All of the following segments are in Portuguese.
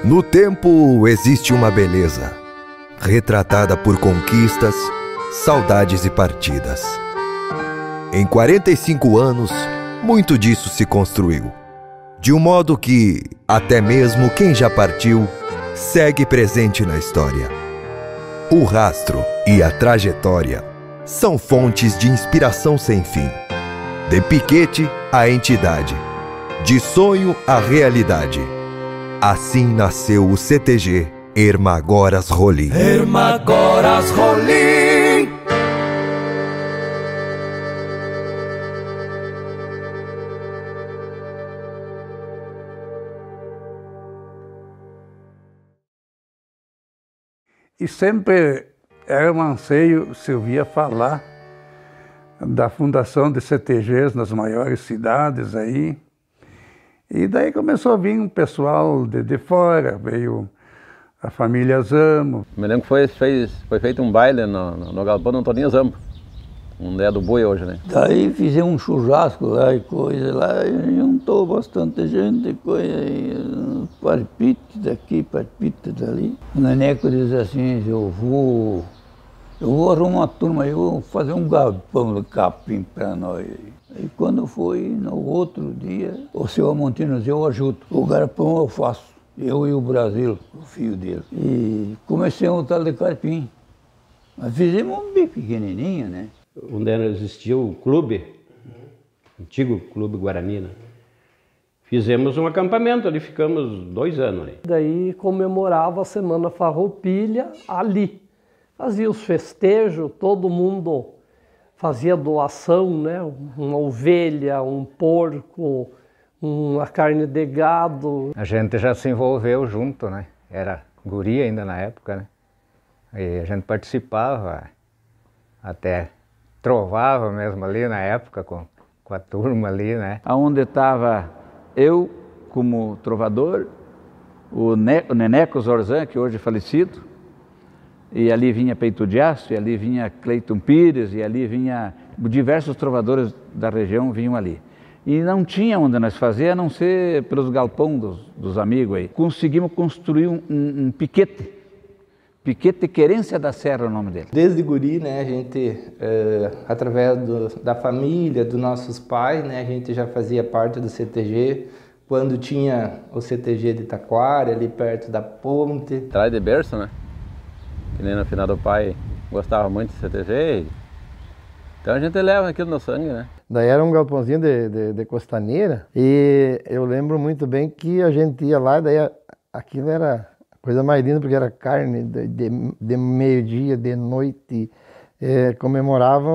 No tempo existe uma beleza, retratada por conquistas, saudades e partidas. Em 45 anos, muito disso se construiu, de um modo que, até mesmo quem já partiu, segue presente na história. O rastro e a trajetória são fontes de inspiração sem fim. De Piquete à entidade, de sonho à realidade. Assim nasceu o CTG Hermagoras Rolim. Hermagoras Rolim. E sempre era um anseio se ouvia falar da fundação de CTGs nas maiores cidades aí. E daí começou a vir um pessoal de fora, veio a família Zamo. Me lembro que foi feito um baile no galpão do Antoninho Zamo, onde é do Boi hoje, né? Daí fizemos um churrasco lá e coisa lá, e juntou bastante gente, coisa aí, palpite daqui, palpite dali. O Neneco diz assim, eu vou arrumar uma turma, eu vou fazer um galpão de capim para nós. E quando foi no outro dia, o seu Amontino disse, eu ajudo, o galpão eu faço, eu e o Brasil, o filho dele. E comecei a um tal de capim. Mas fizemos um bem pequenininho, né? Onde existia o clube, antigo Clube Guarani, né? Fizemos um acampamento ali, ficamos 2 anos ali. Daí comemorava a Semana Farroupilha ali. Fazia os festejos, todo mundo fazia doação, né? Uma ovelha, um porco, uma carne de gado. A gente já se envolveu junto, né? Era guri ainda na época, né? E a gente participava, até trovava mesmo ali na época com a turma ali, né? Onde estava eu como trovador, o Neneco Zorzan, que hoje é falecido, e ali vinha Peito de Aço, e ali vinha Cleiton Pires, e ali vinha diversos trovadores da região vinham ali. E não tinha onde nós fazer, a não ser pelos galpões dos amigos aí. Conseguimos construir um piquete. Piquete Querência da Serra é o nome dele. Desde guri, né, a gente, através da família, dos nossos pais, né, a gente já fazia parte do CTG. Quando tinha o CTG de Taquara, ali perto da ponte. Atrás de berço, né? Que nem no final do pai gostava muito de CTG. Então a gente leva aquilo no sangue, né? Daí era um galpãozinho de costaneira e eu lembro muito bem que a gente ia lá, daí aquilo era coisa mais linda porque era carne de meio-dia, de noite, comemorava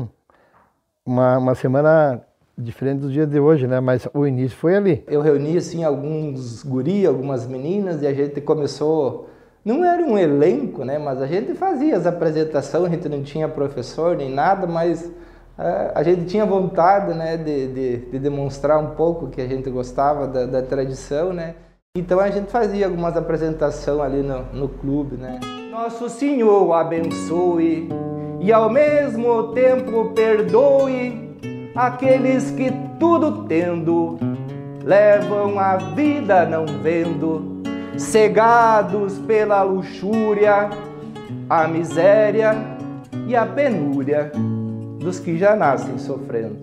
uma semana diferente dos dias de hoje, né? Mas o início foi ali. Eu reuni assim alguns guri, algumas meninas e a gente começou. Não era um elenco, né? Mas a gente fazia as apresentações, a gente não tinha professor nem nada, mas a gente tinha vontade, né, de demonstrar um pouco que a gente gostava da tradição, né? Então a gente fazia algumas apresentações ali no clube, né? Nosso Senhor abençoe e ao mesmo tempo perdoe aqueles que tudo tendo levam a vida não vendo, cegados pela luxúria, a miséria e a penúria dos que já nascem sofrendo.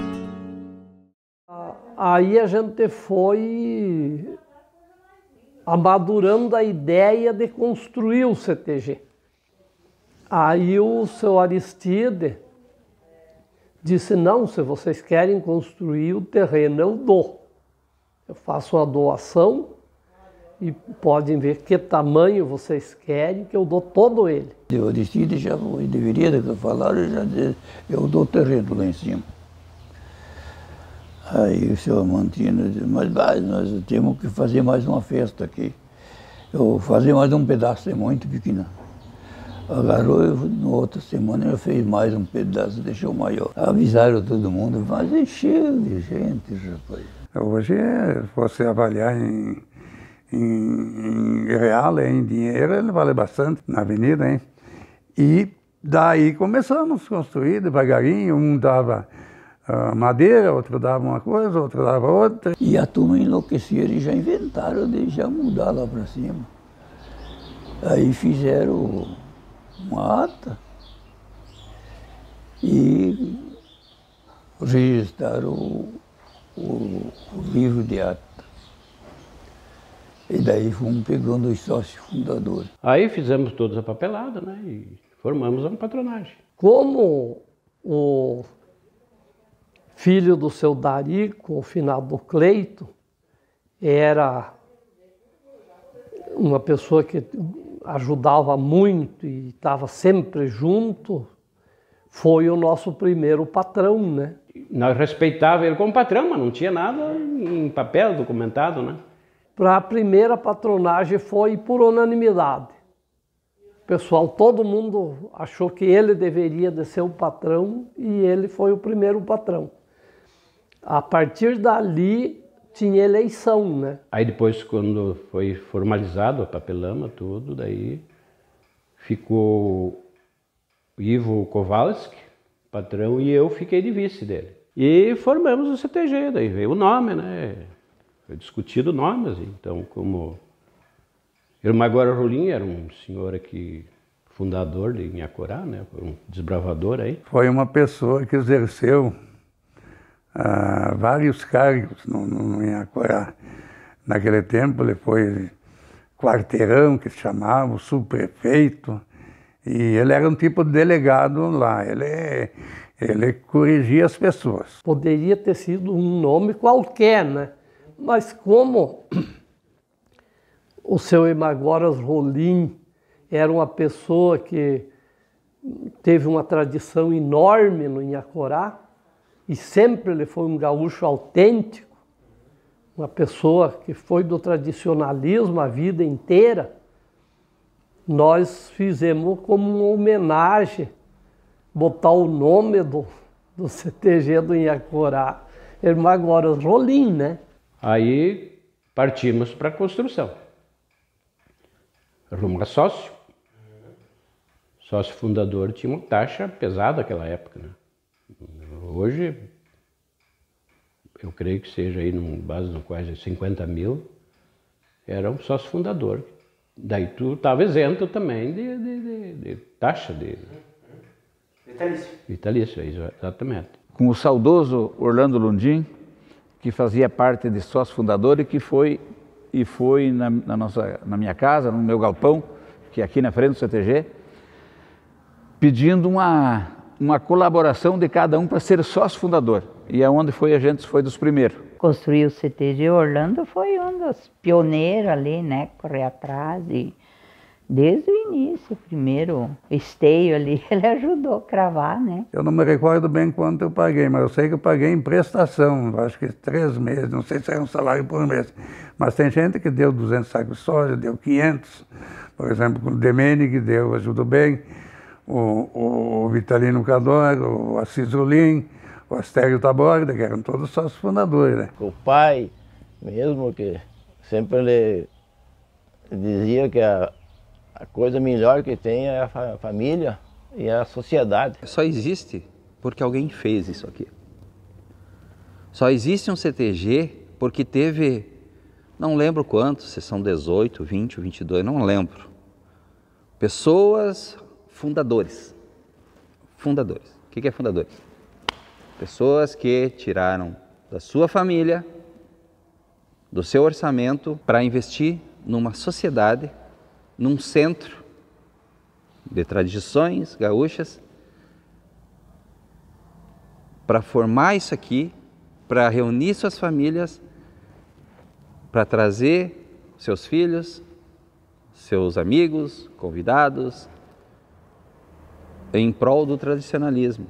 Aí a gente foi amadurando a ideia de construir o CTG. Aí o seu Aristide disse, não, se vocês querem construir o terreno, eu dou. Eu faço uma doação e podem ver que tamanho vocês querem, que eu dou todo ele. O Aristide já deveria falar, eu dou terreno lá em cima. Aí o senhor Amantino disse, mas nós temos que fazer mais uma festa aqui. Eu fazer mais um pedaço, é muito pequeno. Agarrou, na outra semana eu fiz mais um pedaço, deixou maior. Avisaram todo mundo, mas encheu de gente, rapaz. Hoje, se você avaliar em real, em dinheiro, ele vale bastante na avenida, hein? E daí começamos a construir devagarinho, um dava madeira, outro dava uma coisa, outro dava outra. E a turma enlouquecia, eles já inventaram de já mudar lá para cima. Aí fizeram uma ata e registraram o livro de ata. E daí fomos pegando os sócios fundadores. Aí fizemos toda a papelada, né? E formamos uma patronagem. Como o filho do seu Darico, o finado Cleito, era uma pessoa que ajudava muito e estava sempre junto, foi o nosso primeiro patrão, né? Nós respeitávamos ele como patrão, mas não tinha nada em papel documentado, né? Para a primeira patronagem foi por unanimidade. O pessoal, todo mundo achou que ele deveria de ser o patrão e ele foi o primeiro patrão. A partir dali tinha eleição, né? Aí depois, quando foi formalizado a papelama, tudo, daí ficou Ivo Kowalski, patrão, e eu fiquei de vice dele. E formamos o CTG, daí veio o nome, né? Foi discutido nomes, então como Ermagora Rolim era um senhor aqui, fundador de Inhacorá, né? Um desbravador aí. Foi uma pessoa que exerceu vários cargos no Inhacorá. Naquele tempo ele foi quarteirão, que se chamava, subprefeito, e ele era um tipo de delegado lá, ele corrigia as pessoas. Poderia ter sido um nome qualquer, né? Mas como o seu Emagoras Rolim era uma pessoa que teve uma tradição enorme no Inhacorá, e sempre ele foi um gaúcho autêntico, uma pessoa que foi do tradicionalismo a vida inteira, nós fizemos como uma homenagem, botar o nome do CTG do Inhacorá, Emagoras Rolim, né? Aí partimos para a construção. Rumo a sócio. Sócio fundador tinha uma taxa pesada naquela época, né? Hoje, eu creio que seja aí num base no quase 50 mil, era um sócio fundador. Daí tu estava isento também de taxa de... Vitalício. Vitalício, exatamente. Com o saudoso Orlando Lundim, que fazia parte de sócio fundador e que foi na minha casa, no meu galpão, que é aqui na frente do CTG, pedindo uma colaboração de cada um para ser sócio fundador. E é onde a gente foi dos primeiros. Construir o CTG, Orlando foi um dos pioneiros ali, né? Correr atrás e desde o início, primeiro esteio ali, ele ajudou a cravar, né? Eu não me recordo bem quanto eu paguei, mas eu sei que eu paguei em prestação, acho que 3 meses, não sei se era um salário por mês. Mas tem gente que deu 200 sacos de soja, deu 500, por exemplo, o Demenig deu, ajudou bem, o Vitalino Cador, o Assis Rolim, o Astério Taborda, que eram todos sócios fundadores, né? O pai, mesmo que sempre ele dizia que a coisa melhor que tem é a família e a sociedade. Só existe porque alguém fez isso aqui. Só existe um CTG porque teve, não lembro quantos, se são 18, 20, 22, não lembro. Pessoas fundadores. Fundadores. O que é fundadores? Pessoas que tiraram da sua família, do seu orçamento, para investir numa sociedade, num centro de tradições gaúchas, para formar isso aqui, para reunir suas famílias, para trazer seus filhos, seus amigos, convidados, em prol do tradicionalismo,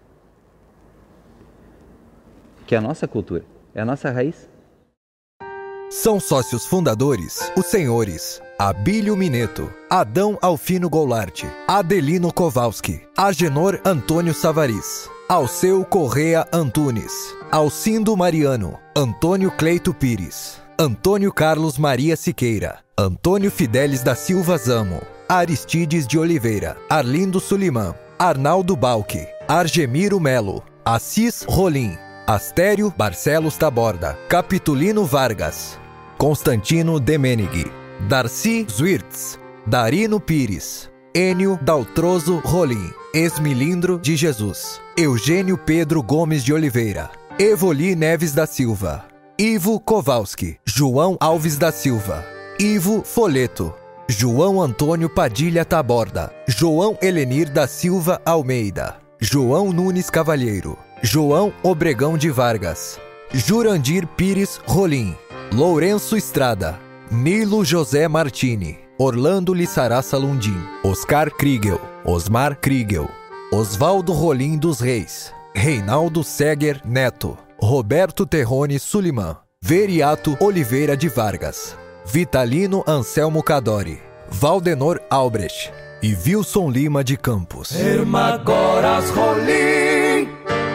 que é a nossa cultura, é a nossa raiz. São sócios fundadores os senhores Abílio Mineto, Adão Alfino Goulart, Adelino Kowalski, Agenor Antônio Savaris, Alceu Correa Antunes, Alcindo Mariano, Antônio Cleito Pires, Antônio Carlos Maria Siqueira, Antônio Fidelis da Silva Zamo, Aristides de Oliveira, Arlindo Sulimã, Arnaldo Balque, Argemiro Melo, Assis Rolim, Astério Barcelos Taborda, Capitulino Vargas, Constantino Demenig, Darcy Zwirtz, Darino Pires, Enio Daltroso Rolim, Esmilindro de Jesus, Eugênio Pedro Gomes de Oliveira, Evoli Neves da Silva, Ivo Kowalski, João Alves da Silva, Ivo Foleto, João Antônio Padilha Taborda, João Helenir da Silva Almeida, João Nunes Cavalheiro, João Obregão de Vargas, Jurandir Pires Rolim, Lourenço Estrada, Nilo José Martini, Orlando Lissaraça Lundim, Oscar Kriegel, Osmar Kriegel, Osvaldo Rolim dos Reis, Reinaldo Seger Neto, Roberto Terrone Suliman, Veriato Oliveira de Vargas, Vitalino Anselmo Cadori, Valdenor Albrecht e Wilson Lima de Campos. Hermagoras Rolim.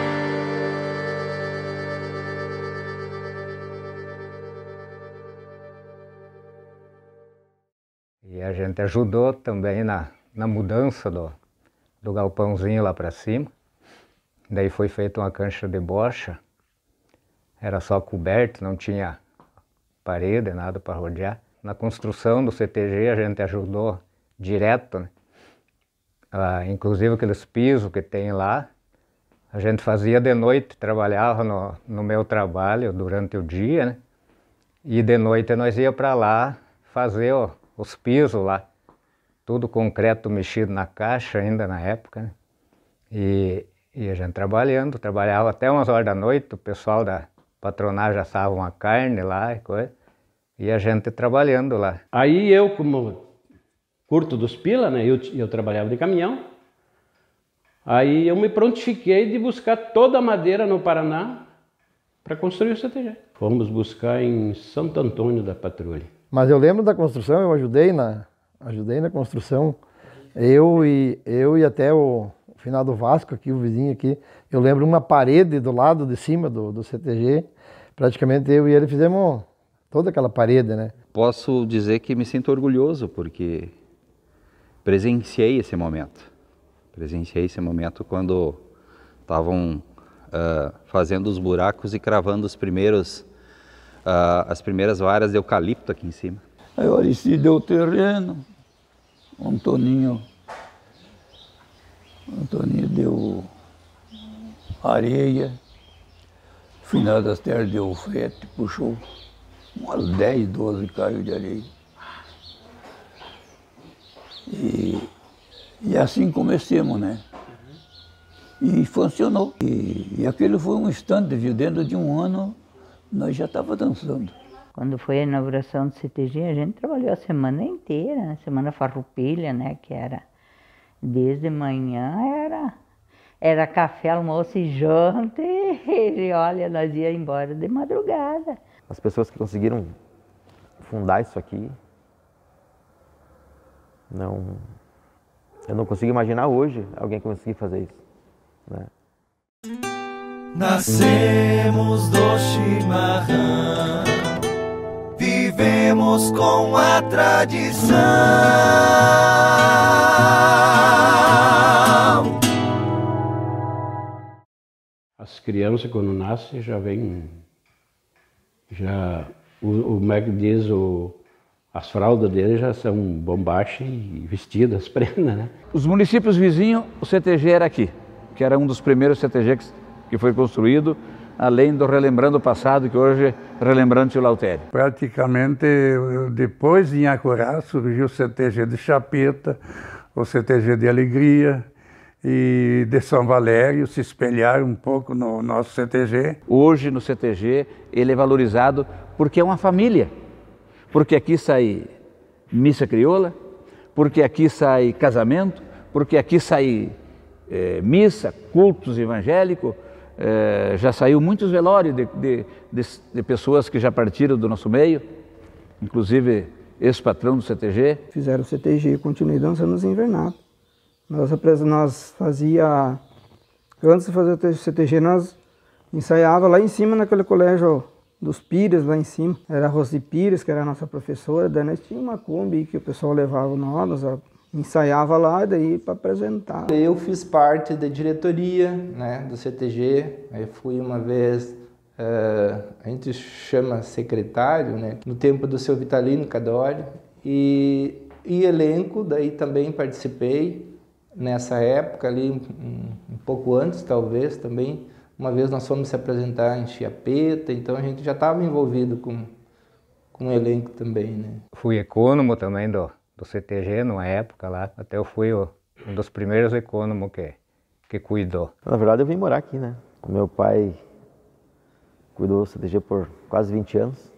E a gente ajudou também na mudança do galpãozinho lá para cima. Daí foi feita uma cancha de bocha. Era só coberto, não tinha parede, nada para rodear. Na construção do CTG a gente ajudou direto, né? Inclusive aqueles pisos que tem lá, a gente fazia de noite, trabalhava no meu trabalho durante o dia, né? E de noite nós ia para lá fazer os pisos lá, tudo concreto mexido na caixa ainda na época, né? E a gente trabalhava até umas horas da noite, o pessoal da patronagem assava uma carne lá e coisa, e a gente trabalhando lá. Aí eu, como curto dos pila, né, eu trabalhava de caminhão, aí eu me prontifiquei de buscar toda a madeira no Paraná para construir o CTG. Fomos buscar em Santo Antônio da Patrulha. Mas eu lembro da construção, eu ajudei na construção, eu e até o final do Vasco aqui, o vizinho aqui, eu lembro uma parede do lado de cima do CTG, praticamente eu e ele fizemos toda aquela parede, né? Posso dizer que me sinto orgulhoso porque presenciei esse momento. Presenciei esse momento quando estavam fazendo os buracos e cravando as primeiras varas de eucalipto aqui em cima. Aí o Aristides deu o terreno, o Antoninho deu areia, no final das terras deu frete, puxou umas 10, 12 caios de areia. E assim começamos, né? E funcionou. E aquilo foi um instante, viu? Dentro de um ano, nós já estávamos dançando. Quando foi a inauguração do CTG, a gente trabalhou a semana inteira, né? Semana farroupilha, né? Que era desde manhã, era café, almoço e janta, e olha, nós ia embora de madrugada. As pessoas que conseguiram fundar isso aqui, eu não consigo imaginar hoje alguém conseguir fazer isso, né? Nascemos do chimarrão, vivemos com a tradição. As crianças quando nascem já vêm, como é que diz, as fraldas deles já são bombacha e vestidas, prendas, né? Os municípios vizinhos, o CTG era aqui, que era um dos primeiros CTGs que foi construído, além do Relembrando o Passado, que hoje é Relembrando o Lautério. Praticamente, depois de Inhacorá, surgiu o CTG de Chapeta, o CTG de Alegria e de São Valério, se espelharam um pouco no nosso CTG. Hoje, no CTG, ele é valorizado porque é uma família. Porque aqui sai missa crioula, porque aqui sai casamento, porque aqui sai missa, cultos evangélicos, já saiu muitos velórios de pessoas que já partiram do nosso meio, inclusive ex-patrão do CTG. Fizeram o CTG e continuei dançando nos invernados. Nós fazia, antes de fazer o CTG, nós ensaiava lá em cima naquele colégio dos Pires, lá em cima. Era a Rose Pires, que era a nossa professora, daí nós tínhamos uma Kombi que o pessoal levava nós ensaiava lá e daí para apresentar. Eu fiz parte da diretoria, né, do CTG, eu fui uma vez, a gente chama secretário, né, no tempo do seu Vitalino Cadori, e elenco, daí também participei nessa época ali, um pouco antes talvez também, uma vez nós fomos se apresentar em Chiapeta, então a gente já estava envolvido com o elenco também, né. Fui ecônomo também do CTG numa época lá, até eu fui um dos primeiros ecônomos que cuidou. Na verdade eu vim morar aqui, né? Meu pai cuidou do CTG por quase 20 anos.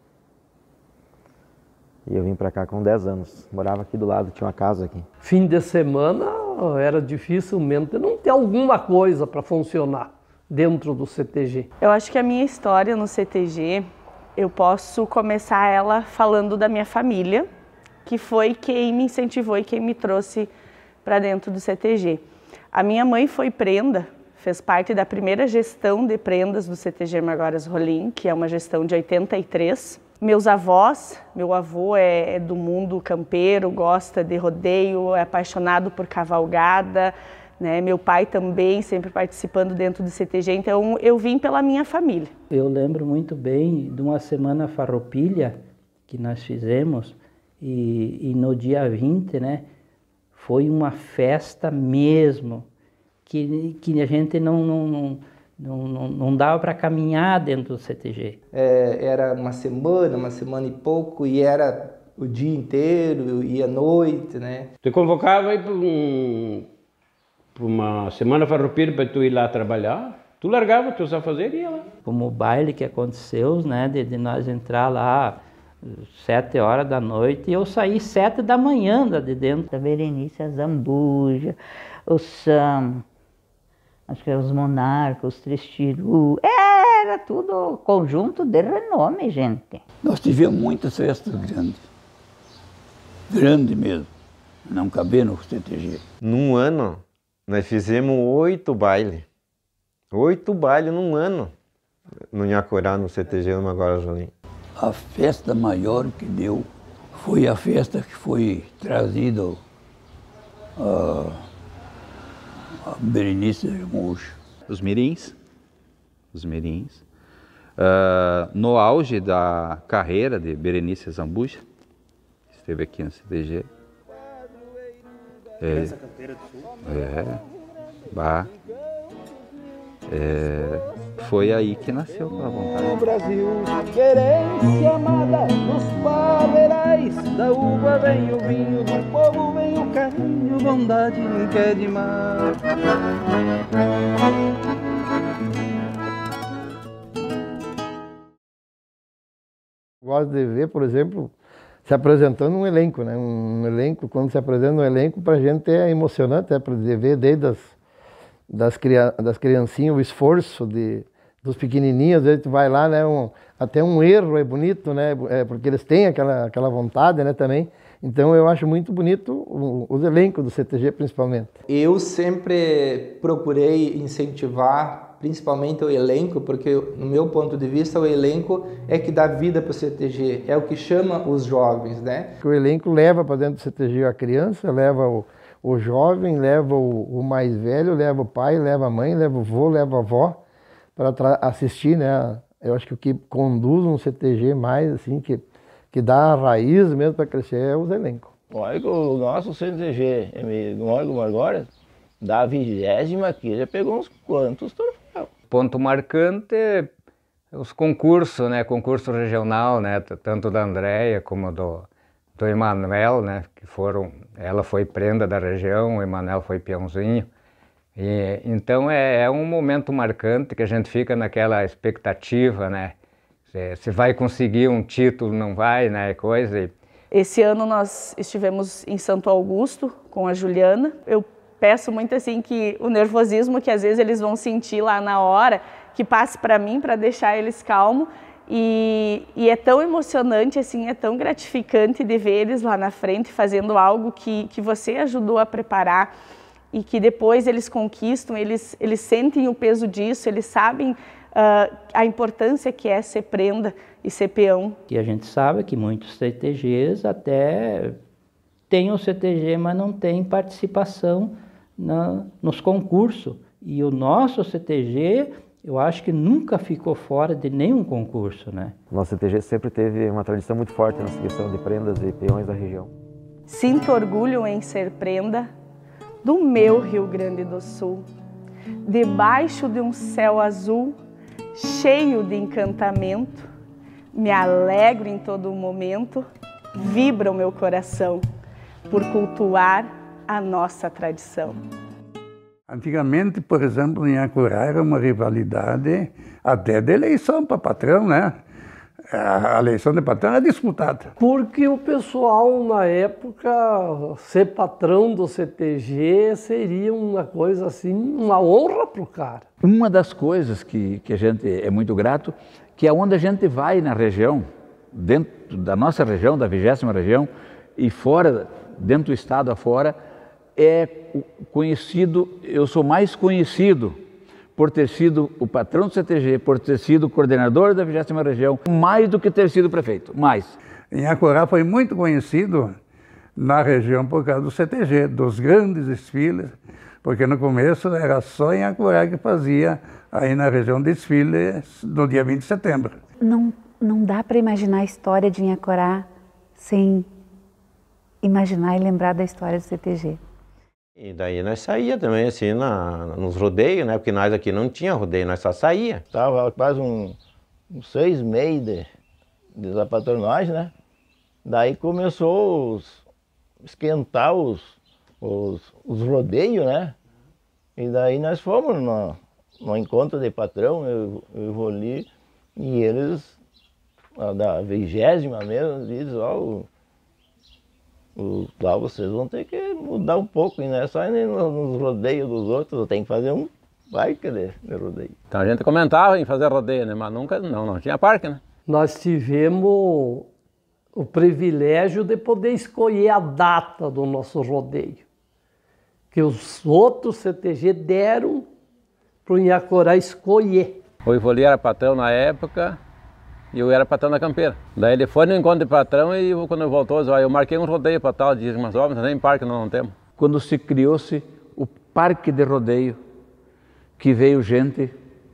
E eu vim para cá com 10 anos. Morava aqui do lado, tinha uma casa aqui. Fim de semana era dificilmente não ter alguma coisa para funcionar dentro do CTG. Eu acho que a minha história no CTG, eu posso começar ela falando da minha família, que foi quem me incentivou e quem me trouxe para dentro do CTG. A minha mãe foi prenda, fez parte da primeira gestão de prendas do CTG Margoras Rolim, que é uma gestão de 83. Meus avós, meu avô é do mundo campeiro, gosta de rodeio, é apaixonado por cavalgada, né? Meu pai também, sempre participando dentro do CTG, então eu vim pela minha família. Eu lembro muito bem de uma semana farroupilha que nós fizemos, e no dia 20, né, foi uma festa mesmo, que a gente não dava para caminhar dentro do CTG. Era uma semana e pouco, e era o dia inteiro, e à noite, né. Te convocava aí para uma semana farroupilha para tu ir lá trabalhar, tu largava teus afazeres e ia lá. Como o baile que aconteceu, né, de nós entrar lá 7 horas da noite, e eu saí 7 da manhã de dentro. A Berenice, a Zambuja, o Sam, acho que eram os Monarcas, os Três Tiru, era tudo conjunto de renome, gente. Nós tivemos muitas festas grandes, grande mesmo, não cabia no CTG. Num ano, nós fizemos 8 bailes. 8 bailes num ano, no Nhacorá, no CTG, no Margoras Rolim. A festa maior que deu foi a festa que foi trazido a Berenice Zambuja. Os mirins. No auge da carreira de Berenice Zambuja, esteve aqui no CTG. Essa canteira do Sul? Foi aí que nasceu a vontade. No Brasil, querência amada dos paverais, da uva vem o vinho, do povo vem o carinho, bondade que é demais. Gosto de ver, por exemplo, se apresentando um elenco, né? Um elenco, quando se apresenta um elenco, para a gente é emocionante, para ver desde das criancinhas, o esforço dos pequenininhos, às vezes tu vai lá, né, até um erro é bonito, né, porque eles têm aquela vontade, né, também. Então eu acho muito bonito os elencos do CTG, principalmente. Eu sempre procurei incentivar, principalmente o elenco, porque no meu ponto de vista o elenco é que dá vida para o CTG, é o que chama os jovens, né. O elenco leva para dentro do CTG a criança, leva o jovem, leva o mais velho, leva o pai, leva a mãe, leva o vô, leva a avó para assistir, né? Eu acho que o que conduz um CTG mais, assim, que dá a raiz mesmo para crescer é os elencos. Olha que o nosso CTG, agora, da 20ª aqui, já pegou uns quantos troféus. Ponto marcante é os concursos, né? Concurso regional, né? Tanto da Andréia como do Emanuel, né, que ela foi prenda da região, o Emanuel foi peãozinho. E, então é um momento marcante que a gente fica naquela expectativa, né, se vai conseguir um título, não vai, né, coisa. Esse ano nós estivemos em Santo Augusto com a Juliana. Eu peço muito assim que o nervosismo que às vezes eles vão sentir lá na hora, que passe para mim, para deixar eles calmos. E é tão emocionante, assim, é tão gratificante de ver eles lá na frente fazendo algo que você ajudou a preparar e que depois eles conquistam, eles sentem o peso disso, eles sabem a importância que é ser prenda e ser peão. E a gente sabe que muitos CTGs até tem o CTG, mas não tem participação nos concursos. E o nosso CTG, eu acho que nunca ficou fora de nenhum concurso, né? Nosso CTG sempre teve uma tradição muito forte nessa questão de prendas e peões da região. Sinto orgulho em ser prenda do meu Rio Grande do Sul, debaixo de um céu azul, cheio de encantamento, me alegro em todo momento, vibra o meu coração por cultuar a nossa tradição. Antigamente, por exemplo, em Acurá era uma rivalidade até de eleição para patrão, né? A eleição de patrão era disputada. Porque o pessoal, na época, ser patrão do CTG seria uma coisa assim, uma honra para o cara. Uma das coisas que a gente é muito grato, que é onde a gente vai na região, dentro da nossa região, da 20ª região, e fora, dentro do estado afora, é conhecido, eu sou mais conhecido por ter sido o patrão do CTG, por ter sido o coordenador da 20ª região, mais do que ter sido prefeito, mais. Em Acurá foi muito conhecido na região por causa do CTG, dos grandes desfiles, porque no começo era só em Acurá que fazia aí na região desfiles no dia 20 de setembro. Não dá para imaginar a história de Inhacorá sem imaginar e lembrar da história do CTG. E daí nós saía também, assim, nos rodeios, né? Porque nós aqui não tinha rodeio, nós só saía. Tava quase uns 6 meses de zapatronagem, né? Daí começou esquentar os rodeios, né? E daí nós fomos no encontro de patrão, eu e o Roli, e eles, da 20ª mesmo, dizem, ó, lá vocês vão ter que mudar um pouco, né? Só ir nos rodeios dos outros, tem que fazer um parque de rodeio. Então a gente comentava em fazer rodeio, né? Mas nunca, não tinha parque, né? Nós tivemos o privilégio de poder escolher a data do nosso rodeio, que os outros CTG deram para o Inhacorá escolher. O Ivoli era patrão na época e eu era patrão da campeira. Daí ele foi no encontro de patrão e quando ele voltou, eu marquei um rodeio para tal, disse, mas óbvio, nem parque nós não temos. Quando se criou-se o parque de rodeio, que veio gente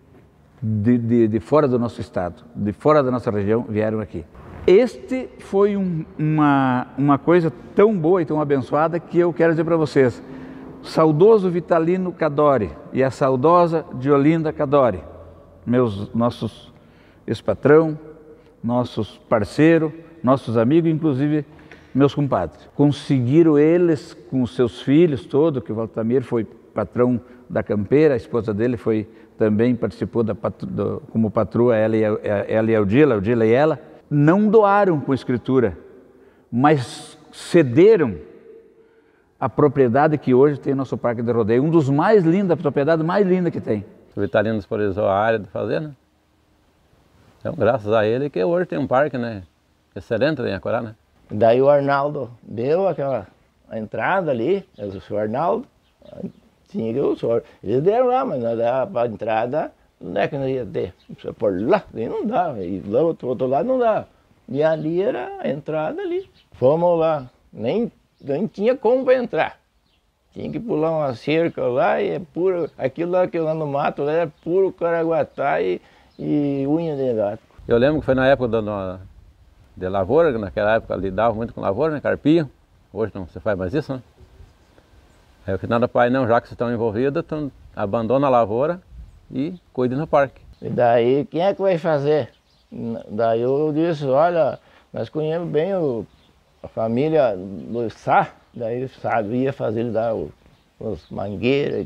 de fora do nosso estado, de fora da nossa região, vieram aqui. Este foi uma coisa tão boa e tão abençoada que eu quero dizer para vocês. O saudoso Vitalino Cadore e a saudosa Diolinda Cadore, nossos ex-patrão, nossos parceiros, nossos amigos, inclusive meus compadres. Conseguiram eles, com os seus filhos todos, que o Valtamir foi patrão da campeira, a esposa dele também participou como patroa, ela e a Odila e ela, não doaram com escritura, mas cederam a propriedade que hoje tem nosso parque de rodeio, um dos mais lindos, a propriedade mais linda que tem. O Vitalino disponibilizou a área de fazer, né? Então, graças a ele que hoje tem um parque, né? Excelente em Inhacorá, né? Daí o Arnaldo deu a entrada ali, o senhor Arnaldo, tinha que o senhor, eles deram lá, mas não dava para a entrada, não é que não ia ter, por lá, daí não dava, e lá do outro lado não dava. E ali era a entrada ali. Fomos lá, nem tinha como para entrar. Tinha que pular uma cerca lá e é puro, aquilo lá no mato lá é puro caraguatá e unha de gato. Eu lembro que foi na época de lavoura, que naquela época lidava muito com lavoura, né, carpio. Hoje não se faz mais isso, né? Aí o que nada pai não, já que vocês estão envolvidos, então abandona a lavoura e cuide no parque. E daí, quem é que vai fazer? Daí eu disse, olha, nós conhecemos bem a família do Sá, daí sabia fazer os mangueiras,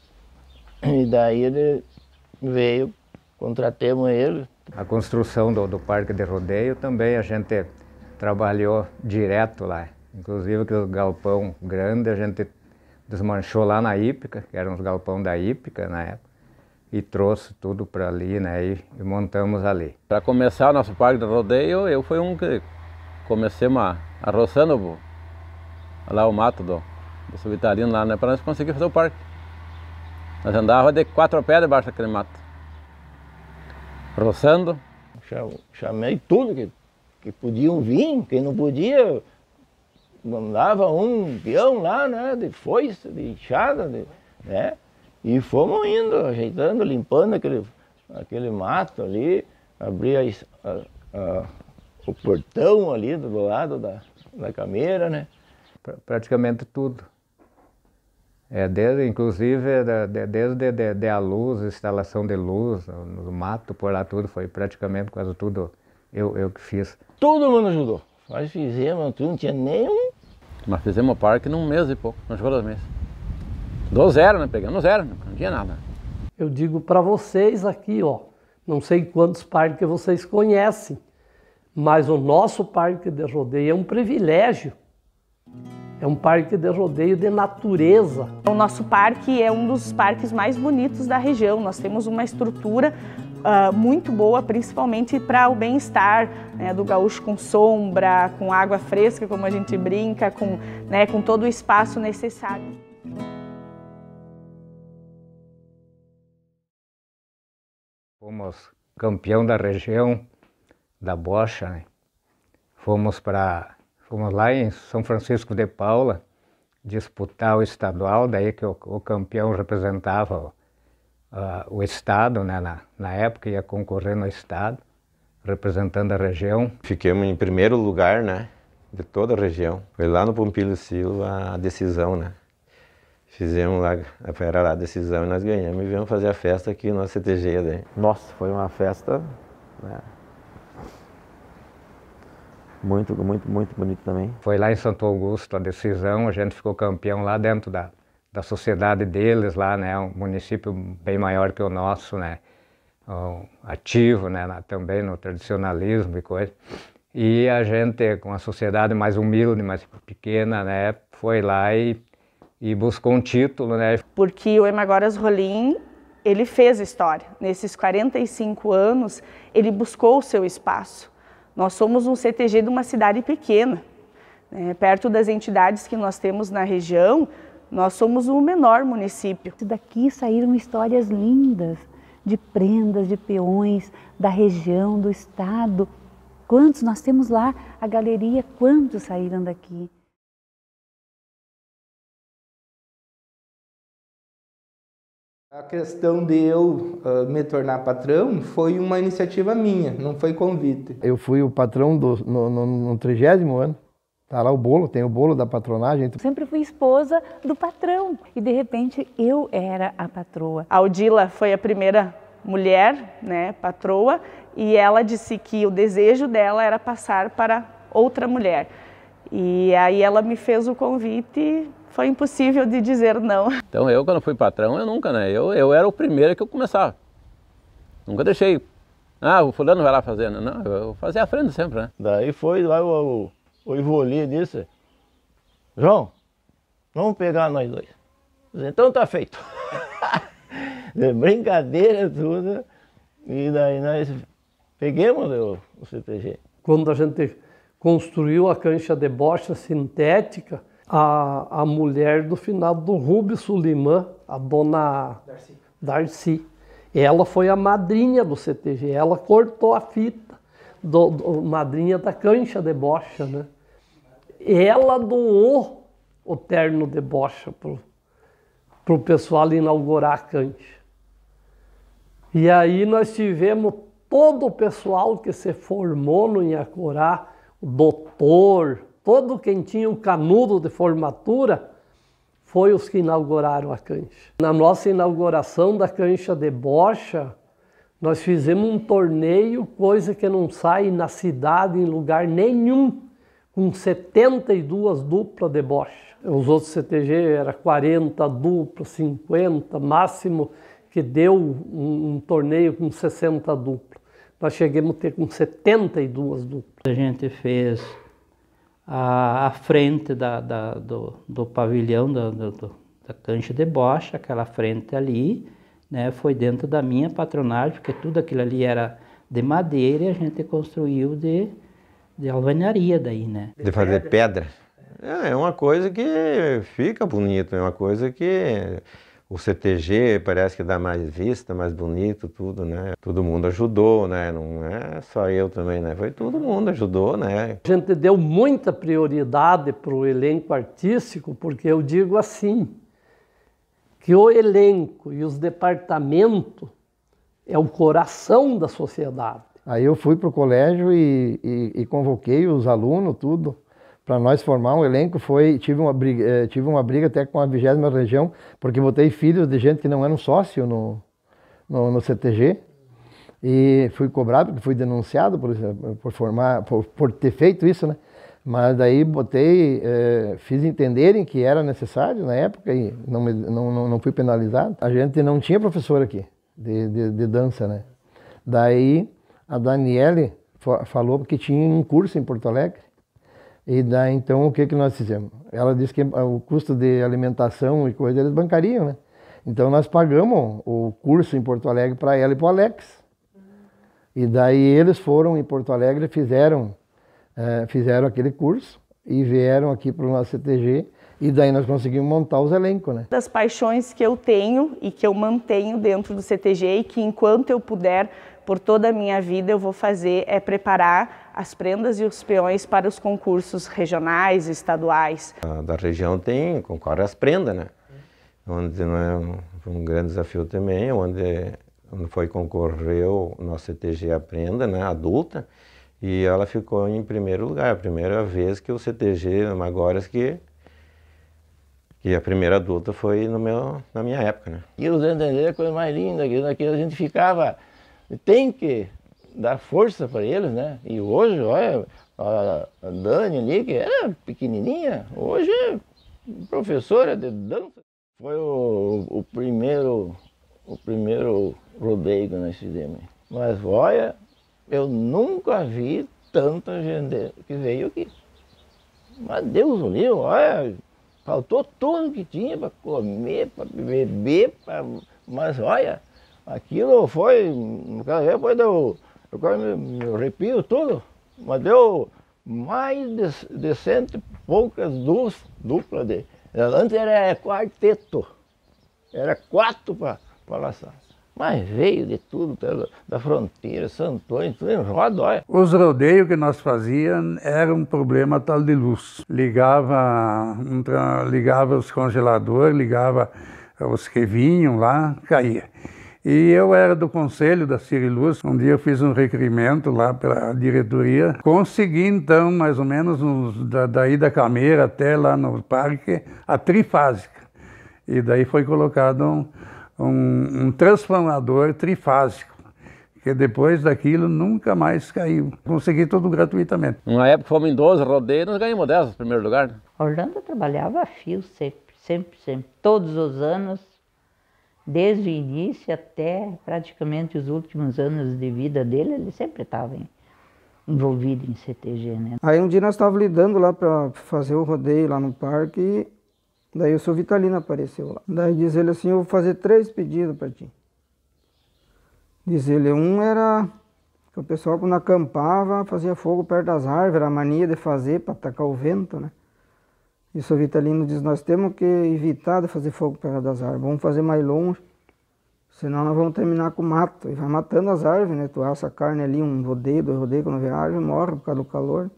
e daí ele veio, contratemos ele. A construção do parque de rodeio também a gente trabalhou direto lá, inclusive que o galpão grande a gente desmanchou lá na Hípica, que eram os galpão da Hípica na época, e trouxe tudo para ali, né, e montamos ali. Para começar o nosso parque de rodeio, eu fui um que comecei arroçando lá o mato do Vitalino lá, né, para nós conseguir fazer o parque. Nós andávamos de 4 pés debaixo daquele mato, roçando. Chamei tudo que podiam vir, quem não podia, mandava um peão lá, né, de foice, de enxada, né, e fomos indo, ajeitando, limpando aquele mato ali, abria o portão ali do lado da cameira, né. Praticamente tudo. Inclusive, desde a luz, instalação de luz, no mato, por lá tudo, foi praticamente quase tudo eu que fiz. Todo mundo ajudou. Nós fizemos, tudo, não tinha nenhum. Nós fizemos o parque num mês e pouco, não chegou 2 meses. Do zero, né? Pegamos zero, não tinha nada. Eu digo para vocês aqui, ó, não sei quantos parques vocês conhecem, mas o nosso parque de rodeio é um privilégio. É um parque de rodeio de natureza. O nosso parque é um dos parques mais bonitos da região. Nós temos uma estrutura muito boa, principalmente para o bem-estar, né, do gaúcho, com sombra, com água fresca, como a gente brinca, com todo o espaço necessário. Fomos campeão da região da bocha, né? Fomos lá em São Francisco de Paula disputar o estadual, daí que o campeão representava o estado, né? Na época ia concorrer no estado, representando a região. Fiquemos em primeiro lugar, né, de toda a região. Foi lá no Pompilho Silva a decisão, né. Fizemos lá, era lá a decisão e nós ganhamos e viemos fazer a festa aqui no CTG daí. Nossa, foi uma festa, né, muito bonito também. Foi lá em Santo Augusto a decisão, a gente ficou campeão lá dentro da sociedade deles lá, né, um município bem maior que o nosso, né, ativo, né, também no tradicionalismo e coisa. E a gente, com a sociedade mais humilde, mais pequena, né, foi lá e buscou um título, né. Porque o Emagoras Rolim, ele fez história. Nesses 45 anos, ele buscou o seu espaço. Nós somos um CTG de uma cidade pequena, né? Perto das entidades que nós temos na região, nós somos o menor município. Daqui saíram histórias lindas de prendas, de peões, da região, do estado. Quantos nós temos lá, a galeria, quantos saíram daqui? A questão de eu me tornar patrão foi uma iniciativa minha, não foi convite. Eu fui o patrão no 30º ano. Tá lá o bolo, tem o bolo da patronagem. Sempre fui esposa do patrão e de repente eu era a patroa. A Odila foi a primeira mulher, né, patroa, e ela disse que o desejo dela era passar para outra mulher. E aí ela me fez o convite. Foi impossível de dizer não. Então eu, quando fui patrão, eu nunca, né? Eu era o primeiro que eu começava. Nunca deixei, o fulano vai lá fazendo. Não, eu fazia a frente sempre, né? Daí foi lá o Ivoli e disse, João, vamos pegar nós dois. Então tá feito. De brincadeira tudo. E daí nós peguemos o CTG. Quando a gente construiu a cancha de bocha sintética, a mulher do finado do Rubens Sulimã, a dona Darcy, ela foi a madrinha do CTG, ela cortou a fita, madrinha da cancha de bocha, né? Ela doou o terno de bocha para o pessoal inaugurar a cancha. E aí nós tivemos todo o pessoal que se formou no Inhacorá, o doutor, todo quem tinha um canudo de formatura, foi os que inauguraram a cancha. Na nossa inauguração da cancha de bocha, nós fizemos um torneio, coisa que não sai na cidade, em lugar nenhum, com 72 duplas de bocha. Os outros CTG eram 40 duplas, 50, máximo que deu um torneio com 60 duplas. Nós chegamos a ter com 72 duplas. A gente fez a frente do pavilhão da cancha de bocha, aquela frente ali, né, foi dentro da minha patronagem, porque tudo aquilo ali era de madeira e a gente construiu de alvenaria daí, né? De fazer pedra. É uma coisa que fica bonito, é uma coisa que O CTG parece que dá mais vista, mais bonito, tudo, né? Todo mundo ajudou, né? Não é só eu também, né? Foi todo mundo ajudou, né? A gente deu muita prioridade para o elenco artístico, porque eu digo assim, que o elenco e os departamentos é o coração da sociedade. Aí eu fui para o colégio e convoquei os alunos, tudo, para nós formar um elenco. Tive uma briga até com a 20ª região, porque botei filhos de gente que não era um sócio no CTG. E fui cobrado, porque fui denunciado por ter feito isso, né? Mas daí fiz entenderem que era necessário na época e não fui penalizado. A gente não tinha professor aqui de dança, né? Daí a Daniele falou que tinha um curso em Porto Alegre. E daí, então, o que nós fizemos? Ela disse que o custo de alimentação e coisa eles bancariam, né? Então, nós pagamos o curso em Porto Alegre para ela e para o Alex. E daí, eles foram em Porto Alegre e fizeram aquele curso e vieram aqui para o nosso CTG. E daí, nós conseguimos montar os elencos, né? Das paixões que eu tenho e que eu mantenho dentro do CTG e que, enquanto eu puder, por toda a minha vida, eu vou fazer é preparar as prendas e os peões para os concursos regionais, estaduais. Da região concorre as prendas, né? Onde não é um grande desafio também, onde concorreu o nosso CTG a prenda, né, adulta, e ela ficou em primeiro lugar. A primeira vez que o CTG Magoras que a primeira adulta foi na minha época, né? E os entender a coisa mais linda, que a gente ficava, tem que dar força para eles, né? E hoje, olha, a Dani ali, que era pequenininha, hoje é professora de dança. Foi o primeiro rodeio que nós fizemos. Mas olha, eu nunca vi tanta gente que veio aqui. Mas Deus o livre, olha, faltou tudo que tinha para comer, para beber, mas olha, aquilo foi, depois eu me arrepio tudo, mas deu mais de 100 e poucas duplas. Antes era quarteto, era 4 para laçar. Mas veio de tudo, da fronteira, Santões, tudo em roda, olha. Os rodeios que nós fazíamos era um problema tal de luz. Ligava os congeladores, ligava os que vinham lá, caía. E eu era do conselho da Ciriluz. Um dia eu fiz um requerimento lá pela diretoria. Consegui então, mais ou menos, daí da Cameira até lá no parque, a trifásica. E daí foi colocado um transformador trifásico, que depois daquilo nunca mais caiu. Consegui tudo gratuitamente. Uma época fomos em 12 rodeios, nós ganhamos 10 no primeiro lugar. Orlando trabalhava a fio sempre. Todos os anos, desde o início até praticamente os últimos anos de vida dele, ele sempre estava envolvido em CTG, né? Aí um dia nós estávamos lidando lá para fazer o rodeio lá no parque e daí o seu Vitalino apareceu lá. Daí diz ele assim, eu vou fazer 3 pedidos para ti. Diz ele, um era que o pessoal quando acampava fazia fogo perto das árvores, era a mania de fazer para atacar o vento, né? E o seu Vitalino diz, nós temos que evitar de fazer fogo perto das árvores, vamos fazer mais longe, senão nós vamos terminar com o mato. E vai matando as árvores, né? Tu assa a carne ali, 1 rodeio, 2 rodeios, quando vê a árvore, morre por causa do calor.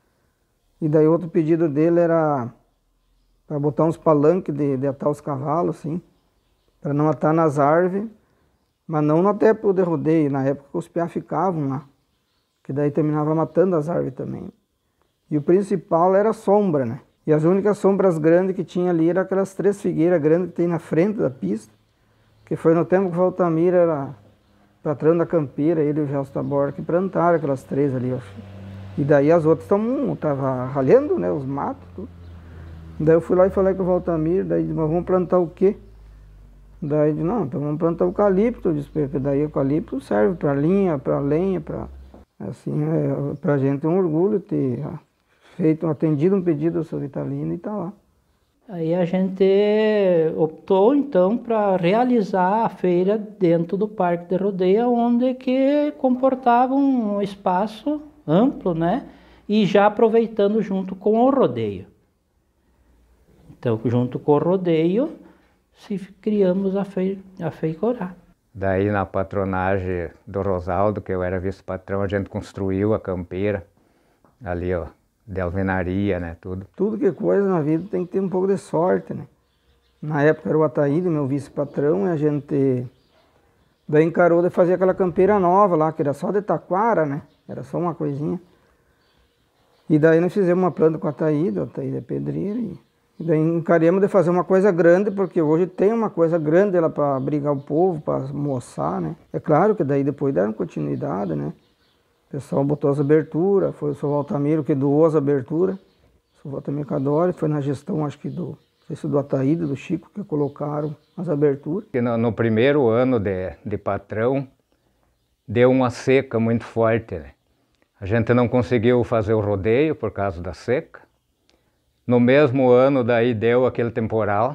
E daí outro pedido dele era para botar uns palanques de atar os cavalos, assim, para não atar nas árvores, mas não no tempo de rodeio, na época que os piá ficavam lá, que daí terminava matando as árvores também. E o principal era a sombra, né? E as únicas sombras grandes que tinha ali eram aquelas 3 figueiras grandes que tem na frente da pista, que foi no tempo que o Valtamir era patrão da campeira, ele e o Gelson Taborda, que plantaram aquelas 3 ali, ó. E daí as outras estavam ralhando, né, os matos, tudo. Daí eu fui lá e falei com o Valtamir, daí disse, mas vamos plantar o quê? Daí ele disse, não, então vamos plantar o eucalipto, porque daí o eucalipto serve para linha, para lenha, para assim, para a gente é um orgulho ter atendido um pedido do seu Vitalino e tá lá. Aí a gente optou então para realizar a feira dentro do Parque de Rodeio, onde que comportava um espaço amplo, né? E já aproveitando junto com o rodeio. Então, junto com o rodeio, se criamos a Feicorá. Daí na patronagem do Rosaldo, que eu era vice-patrão, a gente construiu a campeira, ali ó, de alvenaria, né, tudo. Tudo que é coisa na vida tem que ter um pouco de sorte, né? Na época era o Ataíde, meu vice-patrão, e a gente daí encarou de fazer aquela campeira nova lá, que era só de taquara, né? Era só uma coisinha. E daí nós fizemos uma planta com o Ataíde é pedreiro, e daí encaremos de fazer uma coisa grande, porque hoje tem uma coisa grande lá para abrigar o povo, para moçar, né? É claro que daí depois deram continuidade, né? O pessoal botou as aberturas, foi o seu Altamiro que doou as aberturas, o seu Altamiro Cadore, foi na gestão, acho que do Ataíde, do Chico, que colocaram as aberturas. No primeiro ano de patrão, deu uma seca muito forte, né? A gente não conseguiu fazer o rodeio por causa da seca. No mesmo ano daí deu aquele temporal,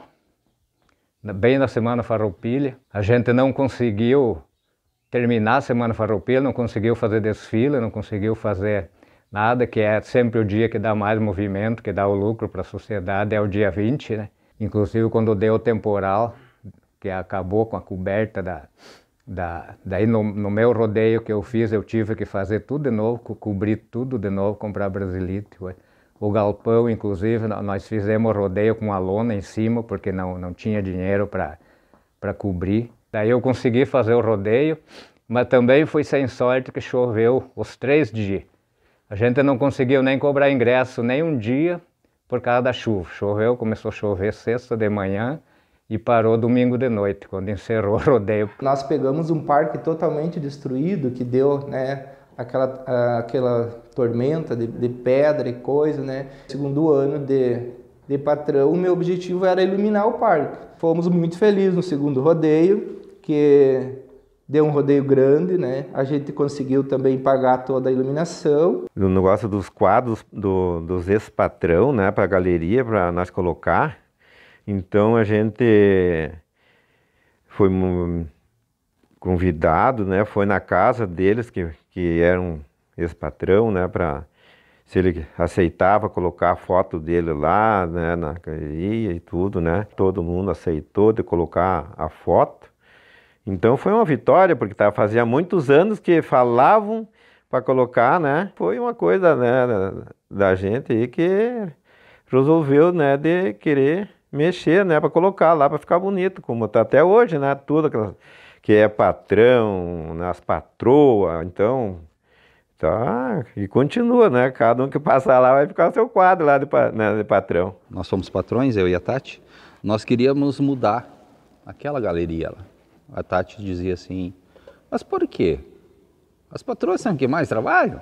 bem na Semana Farroupilha. A gente não conseguiu terminar a Semana Farroupilha, não conseguiu fazer desfile, não conseguiu fazer nada, que é sempre o dia que dá mais movimento, que dá o lucro para a sociedade, é o dia 20, né? Inclusive quando deu o temporal, que acabou com a coberta daí no meu rodeio que eu fiz, eu tive que fazer tudo de novo, cobrir tudo de novo, comprar brasilite. O galpão, inclusive, nós fizemos rodeio com a lona em cima, porque não tinha dinheiro para cobrir. Daí eu consegui fazer o rodeio, mas também foi sem sorte que choveu os 3 dias. A gente não conseguiu nem cobrar ingresso nem um dia por causa da chuva. Choveu, começou a chover sexta de manhã e parou domingo de noite, quando encerrou o rodeio. Nós pegamos um parque totalmente destruído, que deu, né, aquela tormenta de pedra e coisa, né? Segundo ano de patrão, o meu objetivo era iluminar o parque. Fomos muito felizes no segundo rodeio, que deu um rodeio grande, né? A gente conseguiu também pagar toda a iluminação. No negócio dos quadros dos ex-patrão, né, para a galeria, para nós colocar. Então a gente foi convidado, né, foi na casa deles, que eram ex-patrão, né, para se ele aceitava colocar a foto dele lá, né, na galeria e tudo, né. Todo mundo aceitou de colocar a foto. Então foi uma vitória, porque fazia muitos anos que falavam para colocar, né. Foi uma coisa, né, da gente aí que resolveu, né, de querer mexer, né, para colocar lá, para ficar bonito, como está até hoje, né, tudo que é patrão, né, as patroas, então, tá, e continua, né, cada um que passar lá vai ficar o seu quadro lá de patrão. Nós somos patrões, eu e a Tati, nós queríamos mudar aquela galeria lá. A Tati dizia assim, mas por quê? As patroas são que mais trabalham?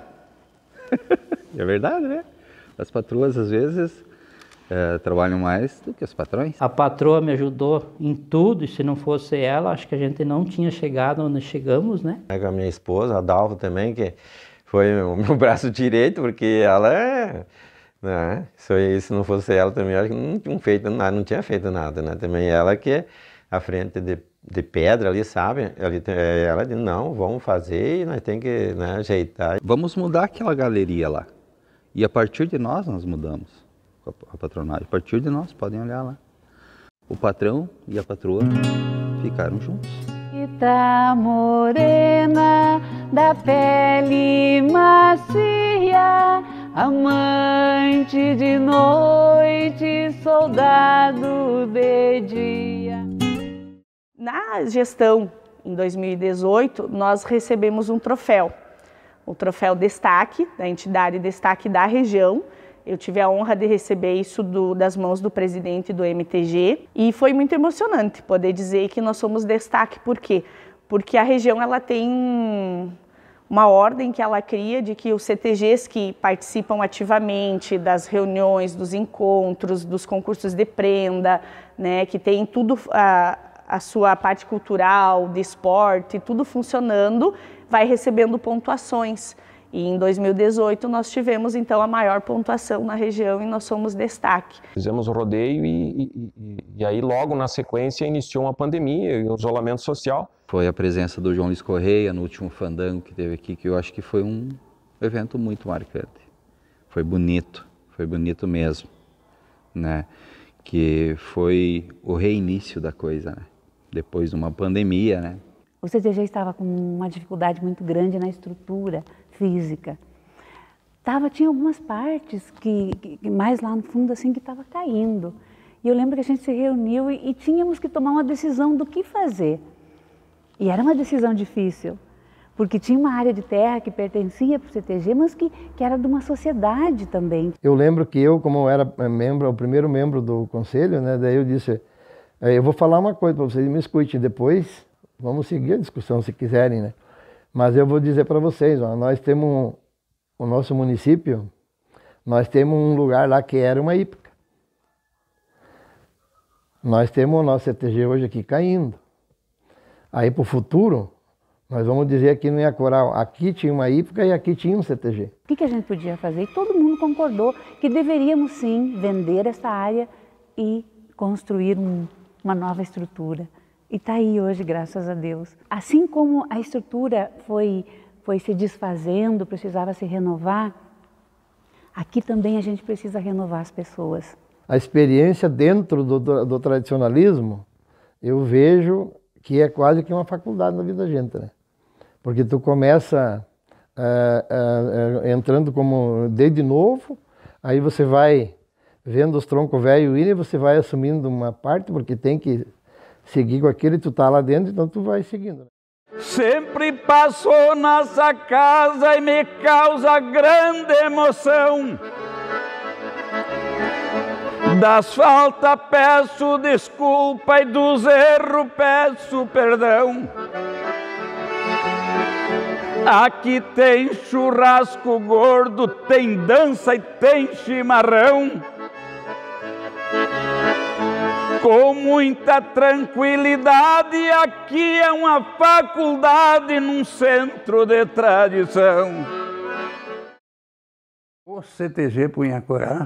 É verdade, né? As patroas, às vezes, trabalham mais do que os patrões. A patroa me ajudou em tudo, e se não fosse ela, acho que a gente não tinha chegado onde chegamos, né? Com a minha esposa, a Dalva também, que foi o meu braço direito, porque ela né, se não fosse ela também, acho que não tinha feito nada, né? Também ela que é à frente de pedra ali, sabe? Ela disse, não, vamos fazer e nós temos que, né, ajeitar. Vamos mudar aquela galeria lá. E a partir de nós mudamos. A patronagem, a partir de nós, podem olhar lá. O patrão e a patroa ficaram juntos. Rita morena, da pele macia, amante de noite, soldado de dia. Na gestão, em 2018, nós recebemos um troféu. O troféu Destaque, da entidade Destaque da região. Eu tive a honra de receber isso das mãos do presidente do MTG e foi muito emocionante poder dizer que nós somos destaque. Por quê? Porque a região ela tem uma ordem que ela cria de que os CTGs que participam ativamente das reuniões, dos encontros, dos concursos de prenda, né, que tem tudo a sua parte cultural, de esporte, tudo funcionando, vai recebendo pontuações. E em 2018 nós tivemos então a maior pontuação na região e nós somos destaque. Fizemos o rodeio e aí logo na sequência iniciou uma pandemia e um isolamento social. Foi a presença do João Luiz Correia no último fandango que teve aqui, que eu acho que foi um evento muito marcante. Foi bonito mesmo, né? que foi o reinício da coisa, né? Depois de uma pandemia, né? O CTG estava com uma dificuldade muito grande na estrutura física. Tinha algumas partes que mais lá no fundo assim que estava caindo. E eu lembro que a gente se reuniu e tínhamos que tomar uma decisão do que fazer. E era uma decisão difícil, porque tinha uma área de terra que pertencia para o CTG, mas que era de uma sociedade também. Eu lembro que eu, como era membro, o primeiro membro do conselho, né, daí eu disse, eu vou falar uma coisa para vocês, me escutem, depois vamos seguir a discussão se quiserem, né? Mas eu vou dizer para vocês, ó, nós temos o nosso município, nós temos um lugar lá que era uma hípica. Nós temos o nosso CTG hoje aqui caindo. Aí para o futuro, nós vamos dizer aqui no Iacoral, aqui tinha uma hípica e aqui tinha um CTG. O que a gente podia fazer? E todo mundo concordou que deveríamos sim vender essa área e construir uma nova estrutura. E está aí hoje, graças a Deus. Assim como a estrutura foi se desfazendo, precisava se renovar, aqui também a gente precisa renovar as pessoas. A experiência dentro do tradicionalismo, eu vejo que é quase que uma faculdade na vida da gente, né? Porque tu começa entrando como desde novo, aí você vai vendo os troncos velhos irem, você vai assumindo uma parte, porque tem que seguir com aquele, tu tá lá dentro, então tu vai seguindo. Sempre passou nossa casa e me causa grande emoção. Das faltas peço desculpa e dos erros peço perdão. Aqui tem churrasco gordo, tem dança e tem chimarrão. Com muita tranquilidade, aqui é uma faculdade num centro de tradição. O CTG Punhacorá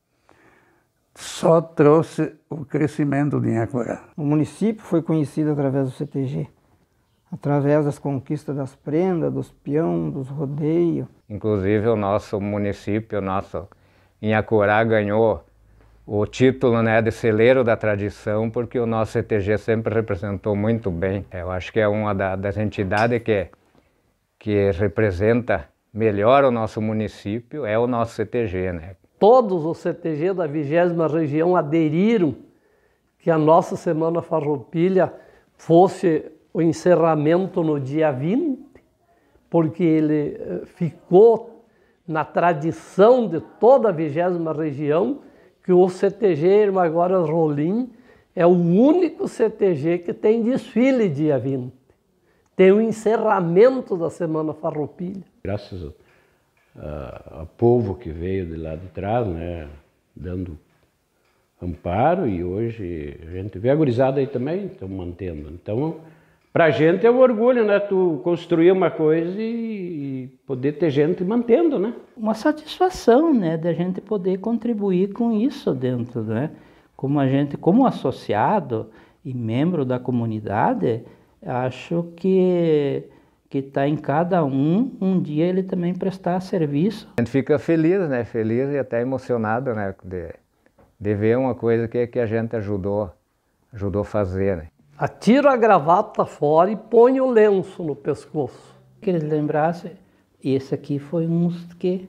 só trouxe o crescimento de Inhacorá. O município foi conhecido através do CTG, através das conquistas das prendas, dos peão, dos rodeios. Inclusive o nosso município, Inhacorá, ganhou o título, né, de celeiro da tradição, porque o nosso CTG sempre representou muito bem. Eu acho que é uma das entidades que representa melhor o nosso município, é o nosso CTG, né? Todos os CTG da 20ª região aderiram que a nossa Semana Farroupilha fosse o encerramento no dia 20, porque ele ficou na tradição de toda a 20ª região que o CTG Ermagora Rolim é o único CTG que tem desfile dia 20. Tem o encerramento da Semana Farroupilha. Graças ao povo que veio de lá de trás, né, dando amparo, e hoje a gente vê a gurizada aí também, estão mantendo. Então, pra gente é um orgulho, né, tu construir uma coisa e poder ter gente mantendo, né? Uma satisfação, né, da gente poder contribuir com isso dentro, né? Como associado e membro da comunidade, acho que está em cada um dia ele também prestar serviço. A gente fica feliz, né, feliz e até emocionado, né, de ver uma coisa que a gente ajudou a fazer, né? Atira a gravata fora e põe o lenço no pescoço. Que eles lembrassem, esse aqui foi um que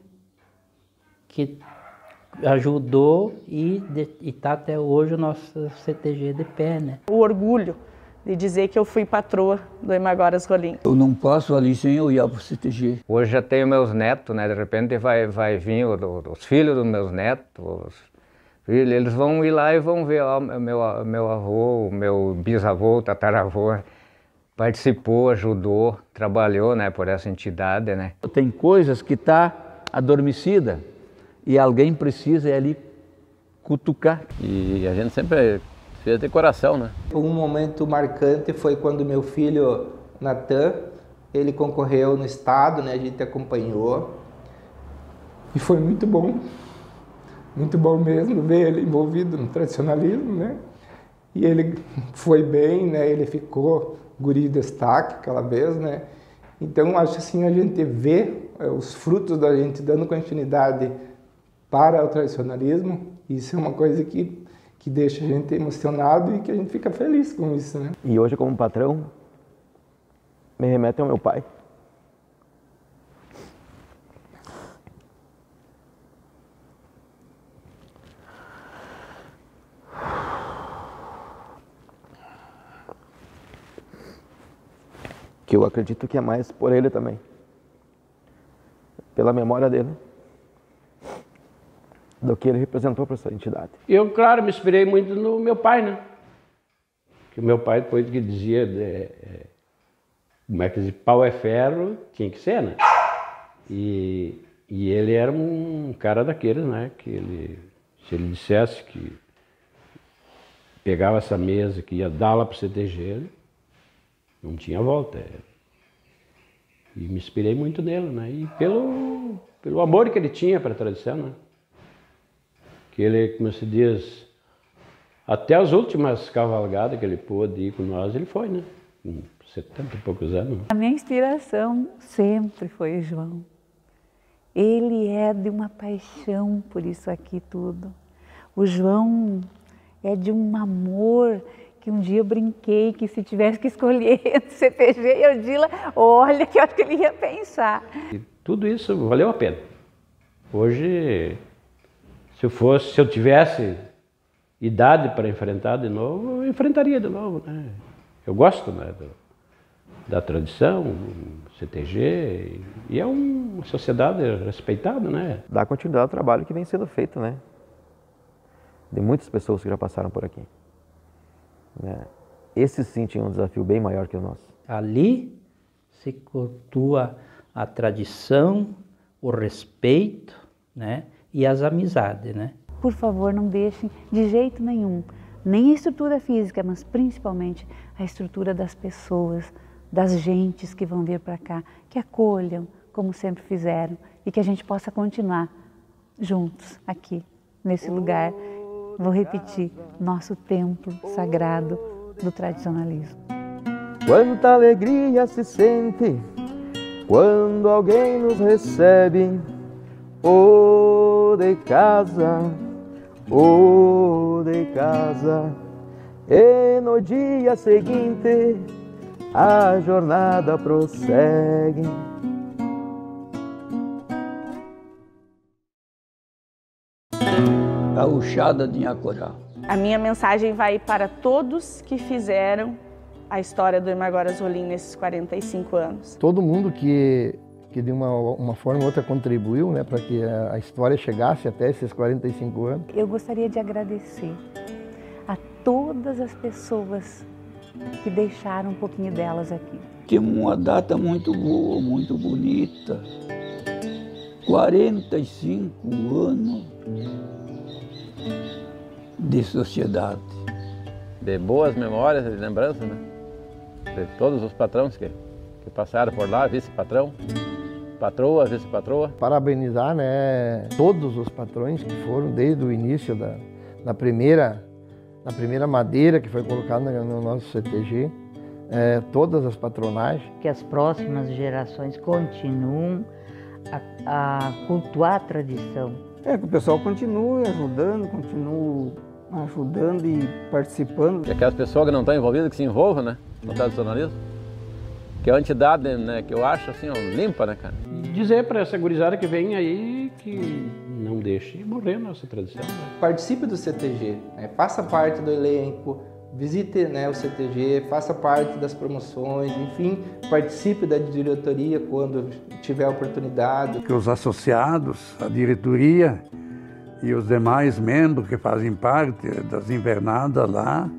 ajudou e está até hoje o nosso CTG de pé, né? O orgulho de dizer que eu fui patroa do Ermagoras Rolim. Eu não passo ali sem eu ir para o CTG. Hoje já tenho meus netos, né? De repente vai vir os filhos dos meus netos, eles vão ir lá e vão ver, ó, meu avô, meu bisavô, tataravô, participou, ajudou, trabalhou, né, por essa entidade, né. Tem coisas que tá adormecida e alguém precisa ir ali cutucar. E a gente sempre fez de coração, né. Um momento marcante foi quando meu filho, Natan, ele concorreu no estado, né, a gente acompanhou. E foi muito bom mesmo ver ele envolvido no tradicionalismo, né? E ele foi bem, né? Ele ficou guri de destaque aquela vez, né? Então, acho assim, a gente vê os frutos da gente dando continuidade para o tradicionalismo, isso é uma coisa que que deixa a gente emocionado e que a gente fica feliz com isso, né? E hoje, como patrão, me remete ao meu pai. Que eu acredito que é mais por ele também. Pela memória dele. Do que ele representou para essa entidade. Eu, claro, me inspirei muito no meu pai, né? Que o meu pai, depois que dizia, como é que diz, pau é ferro, tinha que ser, né? E ele era um cara daqueles, né? Que ele, se ele dissesse que pegava essa mesa, que ia dar lá para o CTG, não tinha volta. E me inspirei muito nele, né? E pelo amor que ele tinha para a tradição, né? Que ele, como se diz, até as últimas cavalgadas que ele pôde ir com nós, ele foi, né? Com 70 e poucos anos. A minha inspiração sempre foi o João. Ele é de uma paixão por isso aqui tudo. O João é de um amor que um dia eu brinquei que se tivesse que escolher entre CTG e Odila, olha que eu acho que ele ia pensar. E tudo isso valeu a pena. Hoje, se eu tivesse idade para enfrentar de novo, eu enfrentaria de novo, né? Eu gosto, né, da tradição, CTG, e é uma sociedade respeitada, né? Dá continuidade ao trabalho que vem sendo feito, né? De muitas pessoas que já passaram por aqui. Esse sim tinha um desafio bem maior que o nosso. Ali se cultua a tradição, o respeito, né? E as amizades, né? Por favor, não deixem de jeito nenhum, nem a estrutura física, mas principalmente a estrutura das pessoas, das gentes que vão vir para cá, que acolham, como sempre fizeram, e que a gente possa continuar juntos aqui, nesse lugar. Vou repetir, nosso templo sagrado do tradicionalismo. Quanta alegria se sente quando alguém nos recebe, ou de casa, e no dia seguinte a jornada prossegue. Gauchada de Inhacorá. A minha mensagem vai para todos que fizeram a história do Ermagor Azolim nesses 45 anos. Todo mundo que de uma forma ou outra contribuiu, né, para que a história chegasse até esses 45 anos. Eu gostaria de agradecer a todas as pessoas que deixaram um pouquinho delas aqui. Temos uma data muito boa, muito bonita. 45 anos de sociedade. De boas memórias e lembranças, né? De todos os patrões que passaram por lá, vice-patrão, patroa, vice-patroa. Parabenizar, né, todos os patrões que foram desde o início da primeira madeira que foi colocada no nosso CTG, todas as patronagens. Que as próximas gerações continuem a cultuar a tradição. Que o pessoal continue ajudando e participando. E aquelas pessoas que não estão envolvidas, que se envolvam, né, no tradicionalismo. Que é uma entidade, né, que eu acho assim, limpa, né, cara? E dizer para essa gurizada que vem aí que não deixe morrer nossa tradição. Né? Participe do CTG, né? Faça parte do elenco, visite, né, o CTG, faça parte das promoções, enfim, participe da diretoria quando tiver oportunidade. Que os associados, a diretoria e os demais membros que fazem parte das invernadas lá,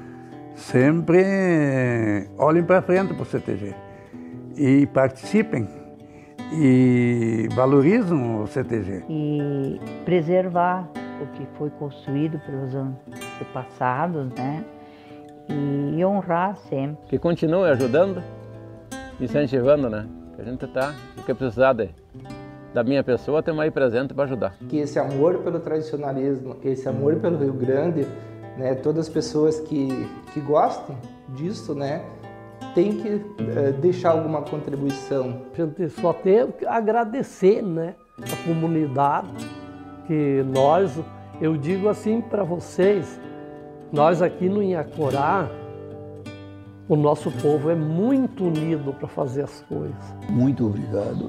sempre olhem para frente para o CTG e participem e valorizam o CTG. E preservar o que foi construído pelos antepassados, né? E honrar sempre. Que continue ajudando, incentivando, né? Que a gente tá, o que precisar da minha pessoa, temos aí presente para ajudar. Que esse amor pelo tradicionalismo, esse amor pelo Rio Grande, né, todas as pessoas que gostam disso, né, tem que deixar alguma contribuição. A gente só tem que agradecer, né, a comunidade, que nós, eu digo assim para vocês, Nós aqui no Inhacorá, o nosso povo é muito unido para fazer as coisas. Muito obrigado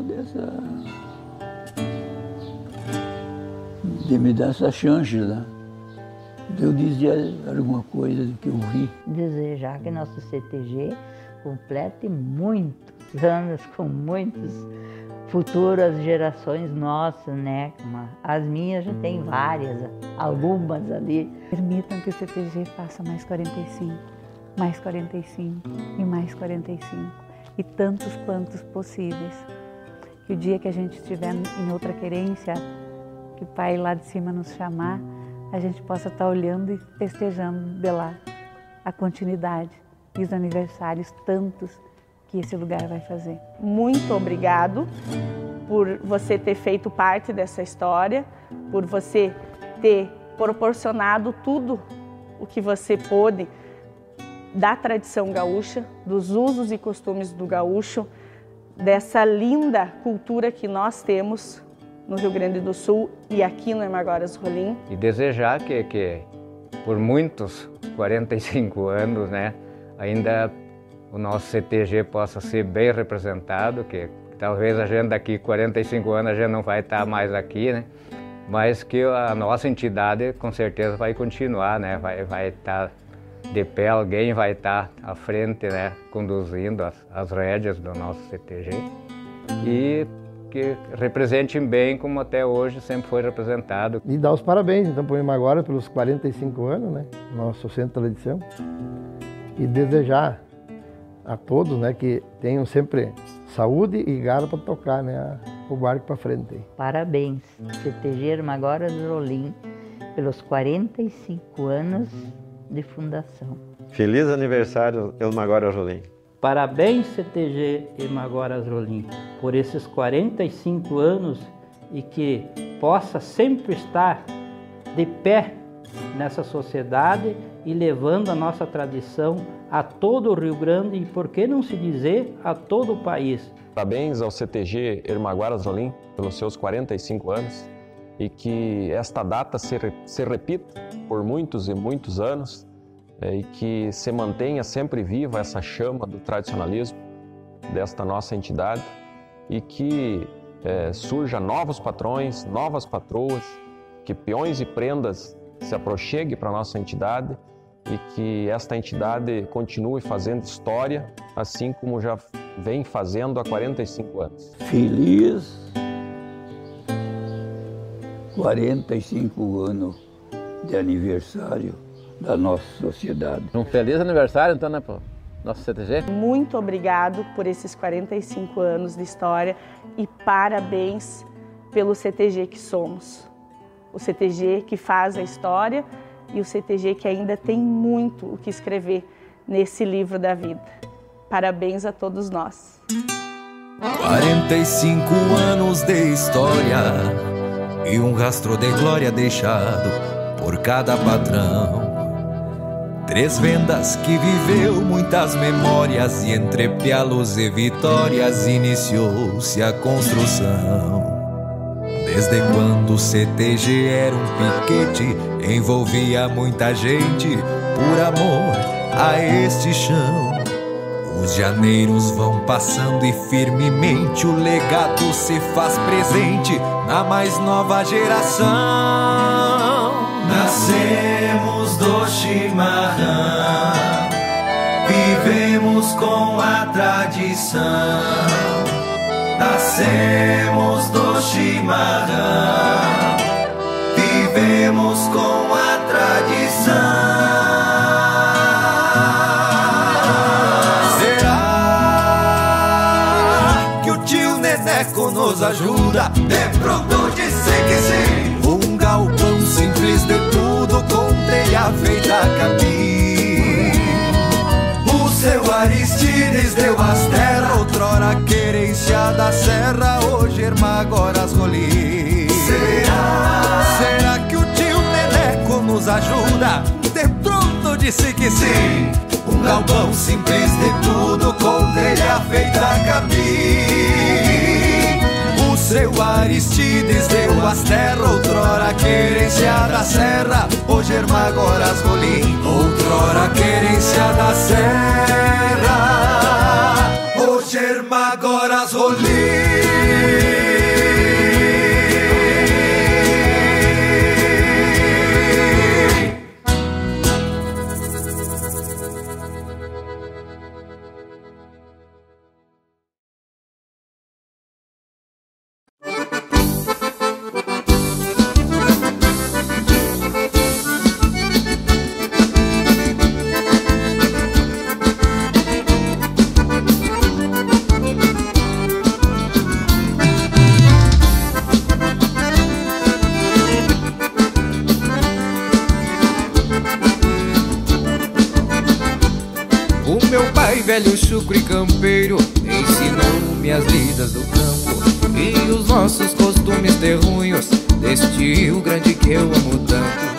de me dar essa chance, né? De eu dizer alguma coisa do que eu vi. Desejar que nosso CTG complete muitos anos com muitas futuras gerações nossas, né? As minhas já tem várias, algumas ali. Permitam que o CTG faça mais 45, mais 45 e mais 45 e tantos quantos possíveis. Que o dia que a gente estiver em outra querência, que o Pai lá de cima nos chamar, a gente possa estar olhando e festejando de lá a continuidade e os aniversários tantos que esse lugar vai fazer. Muito obrigado por você ter feito parte dessa história, por você ter proporcionado tudo o que você pôde da tradição gaúcha, dos usos e costumes do gaúcho, dessa linda cultura que nós temos no Rio Grande do Sul e aqui no Ermagoras Rolim. E desejar que por muitos 45 anos, né, ainda o nosso CTG possa ser bem representado, que talvez a gente daqui 45 anos a gente não vai estar mais aqui, né, mas que a nossa entidade com certeza vai continuar, né, vai estar de pé, alguém vai estar à frente, né, conduzindo as rédeas do nosso CTG e que representem bem como até hoje sempre foi representado. E dar os parabéns, então, para o Ermagoras pelos 45 anos, né, nosso centro de tradição, e desejar a todos, né, que tenham sempre saúde e garra para tocar, né, o barco para frente. Parabéns, CTG Ermagoras Rolim, pelos 45 anos de fundação. Feliz aniversário, Ermagoras Rolim. Parabéns, CTG Ermagoras Rolim, por esses 45 anos e que possa sempre estar de pé nessa sociedade e levando a nossa tradição a todo o Rio Grande e, por que não se dizer, a todo o país. Parabéns ao CTG Ermagoras Rolim pelos seus 45 anos e que esta data se repita por muitos e muitos anos e que se mantenha sempre viva essa chama do tradicionalismo desta nossa entidade e que surja novos patrões, novas patroas, que peões e prendas se aproxeguem para a nossa entidade e que esta entidade continue fazendo história, assim como já vem fazendo há 45 anos. Feliz 45 anos de aniversário da nossa sociedade. Um feliz aniversário, então, né, pro nosso CTG. Muito obrigado por esses 45 anos de história e parabéns pelo CTG que somos. O CTG que faz a história e o CTG que ainda tem muito o que escrever nesse livro da vida. Parabéns a todos nós. 45 anos de história e um rastro de glória deixado por cada patrão. 3 vendas que viveu muitas memórias e entre pialos e vitórias iniciou-se a construção. Desde quando o CTG era um piquete, envolvia muita gente por amor a este chão. Os janeiros vão passando e firmemente o legado se faz presente na mais nova geração. Nascemos do chimarrão, vivemos com a tradição. Nascemos do chimarrão, vivemos com a tradição. Será que o tio Neneco nos ajuda? De pronto disse que sim. Um galpão simples de tudo com telha feita a capim. O seu Aristides deu as terras, outrora querência da serra, hoje Ermagoras Rolim. Será que o tio Neneco nos ajuda? De pronto disse que sim. Um galpão simples de tudo com telha feita a capim. O deu Aristides, deu as terras, outrora querência da serra, hoje Ermagoras Rolim. Outrora querência da serra, hoje Ermagoras Rolim. Velho chucro e campeiro ensinou-me as lidas do campo e os nossos costumes terrunhos deste Rio Grande que eu amo tanto.